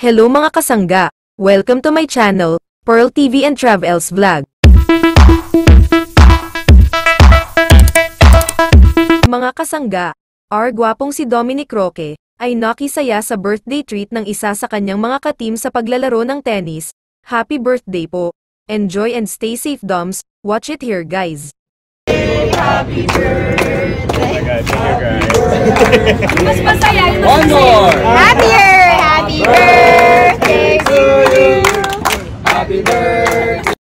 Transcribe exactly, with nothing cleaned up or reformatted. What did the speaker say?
Hello mga kasangga! Welcome to my channel, Pearl T V and Travels Vlog. Mga kasangga, our gwapong si Dominic Roque, ay nakisaya sa birthday treat ng isa sa kanyang mga kateam sa paglalaro ng tennis. Happy birthday po! Enjoy and stay safe doms, watch it here guys! Happy birthday! Thank you guys. Mas masaya yung One more! Happier! Happy birthday to you! Happy birthday!